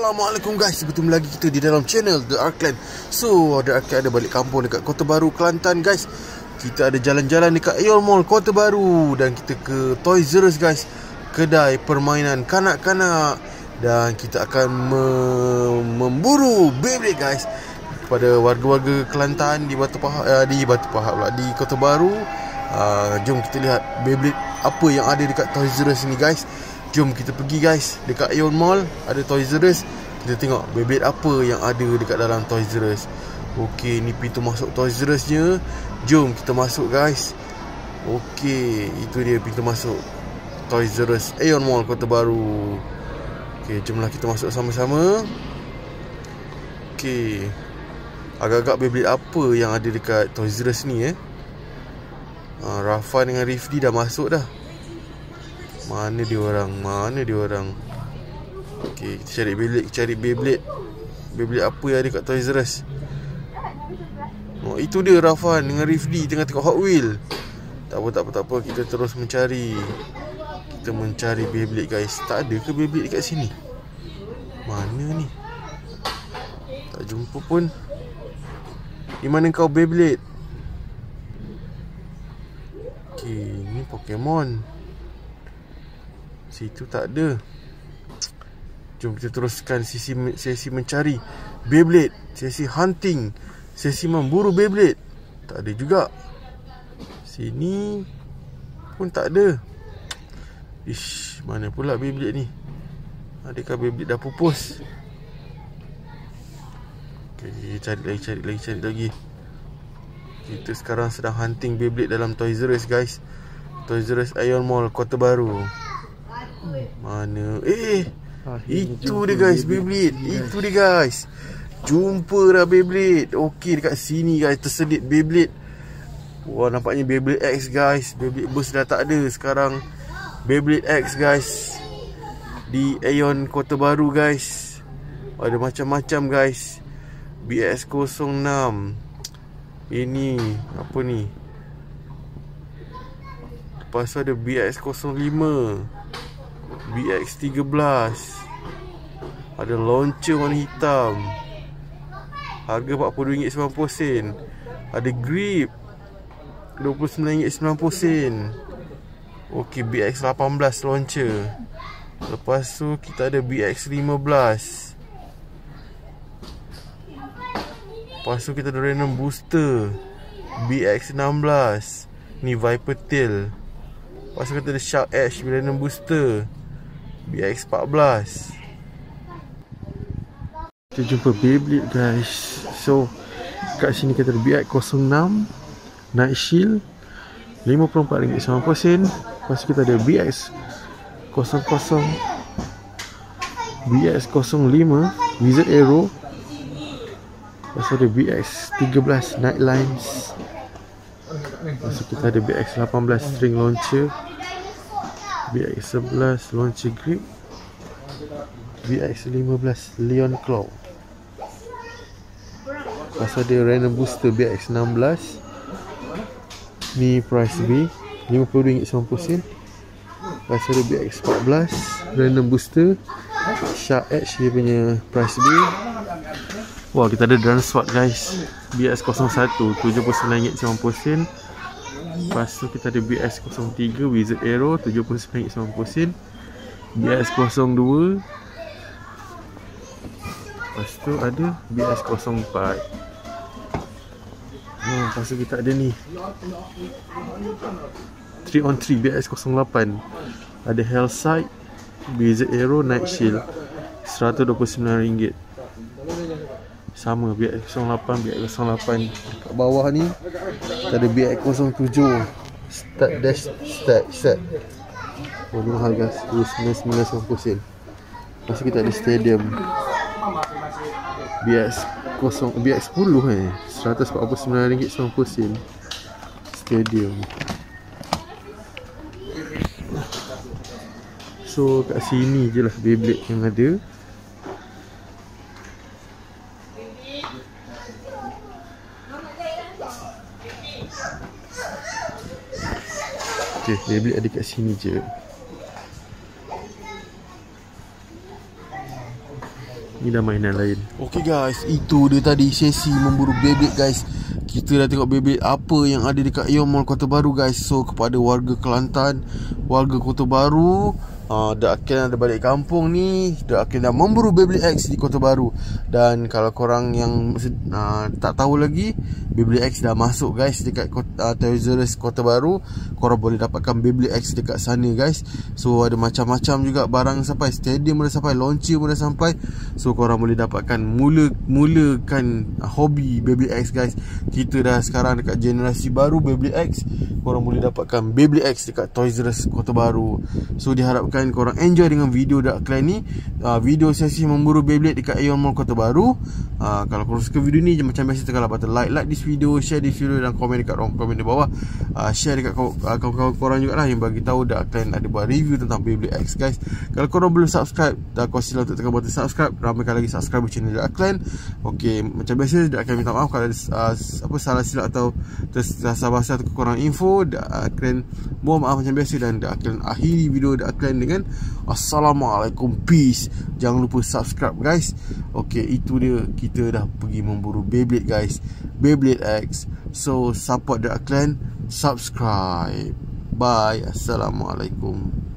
Assalamualaikum guys, bertemu lagi kita di dalam channel The Arkland. So, The Arkland ada balik kampung dekat Kota Baru, Kelantan guys. Kita ada jalan-jalan dekat Aeon Mall Kota Baru. Dan kita ke Toys R Us guys, kedai permainan kanak-kanak. Dan kita akan memburu Beyblade guys kepada warga-warga Kelantan di Batu Pahat, di Kota Baru. Jom kita lihat Beyblade apa yang ada dekat Toys R Us ni guys. Jom kita pergi guys, dekat Aeon Mall ada Toys R Us. Kita tengok Beyblade apa yang ada dekat dalam Toys R Us. Okey, ni pintu masuk Toys R Us nya. Jom kita masuk guys. Okey, itu dia pintu masuk Toys R Us Aeon Mall Kota Baru. Okey, jomlah kita masuk sama-sama. Okey, agak-agak Beyblade apa yang ada dekat Toys R Us ni Rafan dengan Rifdi dah masuk dah. Mana dia orang? Okey, kita cari Beyblade. Beyblade apa yang ada kat Toys R Us? Oh, itu dia Rafan dengan Rifdi tengah tengok Hot Wheel. Tak apa, kita terus mencari. Kita mencari Beyblade guys. Tak ada ke Beyblade dekat sini? Mana ni? Tak jumpa pun. Di mana kau Beyblade? Okey, ni Pokemon. Situ tak ada. Jom kita teruskan sesi mencari Beyblade, sesi hunting, sesi memburu Beyblade. Tak ada juga. Sini pun tak ada. Ish, mana pula Beyblade ni? Adakah Beyblade dah pupus? Okay, cari lagi. Kita sekarang sedang hunting Beyblade dalam Toys R Us guys. Toys R Us Aeon Mall Kota Baru. Mana? Itu dia guys, Beyblade. Itu dia guys. Jumpa dah Beyblade. Okey, dekat sini guys terselit Beyblade. Wah, nampaknya Beyblade X guys. Beyblade Burst dah tak ada. Sekarang Beyblade X guys di Aeon Kota Baru guys. Ada macam-macam guys. BX06. Ini apa ni? Lepas tu ada BX05, BX13. Ada launcher warna hitam. Harga RM42.90. Ada grip RM29.90. Okey, BX18 launcher. Lepas tu kita ada BX15. Lepas tu kita ada random booster BX16. Ni Viper Tail. Lepas tu kita ada Shark Edge random booster BX14. Kita jumpa Beyblade guys. So kat sini kita ada BX06 Night Shield RM54.90. Lepas tu kita ada BX00, BX05 Wizard Arrow. Lepas tu ada BX13 Night Lines. Lepas tu kita ada BX18 String Launcher, BX11 Launcher Grip, BX15 Leon Claw. Lepas tu ada random booster BX16. Ni price B RM50.90. Lepas tu ada BX14 random booster Shark Edge, dia punya price B. Wah, kita ada Drum Sword guys. BX01 RM79.90. Lepas tu kita ada BX03 Wizard Arrow RM79.90. BX02. Lepas tu ada BX04. Lepas tu kita ada ni 3on3 BX08. Ada Hellside Wizard Arrow Night Shield RM129. Sama BX08, BX08. Kat bawah ni kita ada BX07 Start Dash Set. Oh, ni mahal guys, RM99.90. Lepas tu kita ada Stadium BX10 RM149.90. Stadium. So kat sini je lah Beyblade yang ada. Okay, Beyblade ada kat sini je. Ni dah mainan lain. Okay guys, itu dia tadi sesi memburu Beyblade guys. Kita dah tengok Beyblade apa yang ada dekat Aeon Mall Kota Baru guys. So kepada warga Kelantan, warga Kota Baru, Dak Akil ada balik kampung ni, Dak Akil dah memburu Beyblade X di Kota Baru. Dan kalau korang yang tak tahu lagi, Beyblade X dah masuk guys dekat Toys R Us Kota Baru. Korang boleh dapatkan Beyblade X dekat sana guys. So ada macam-macam juga barang sampai, stadium dah sampai, launcher pun dah sampai. So korang boleh dapatkan mulakan hobi Beyblade X guys. Kita dah sekarang dekat generasi baru Beyblade X. Korang boleh dapatkan Beyblade X dekat Toys R Us Kota Baru. So diharapkan korang enjoy dengan video Dak Akil ni, video sesi memburu Beyblade dekat Aeon Mall Kota Baru. Kalau korang suka video ni, macam biasa tekanlah button like this video, share this video dan komen dekat komen di bawah. Share dekat kawan-kawan korang juga lah yang bagi tahu Dak Akil ada buat review tentang Beyblade X guys. Kalau korang belum subscribe, kau sila untuk tekan button subscribe. Ramaikan lagi subscribe channel Dak Akil. Okay, macam biasa Dak Akil minta maaf kalau ada salah silap atau tersalah bahasa atau kurang info. Dak Akil mohon maaf macam biasa, dan Dak Akil akhiri video Dak Akil dengan Assalamualaikum, peace. Jangan lupa subscribe guys. Okay, itu dia, kita dah pergi memburu Beyblade guys, Beyblade X. So support Dak Akil, subscribe. Bye, Assalamualaikum.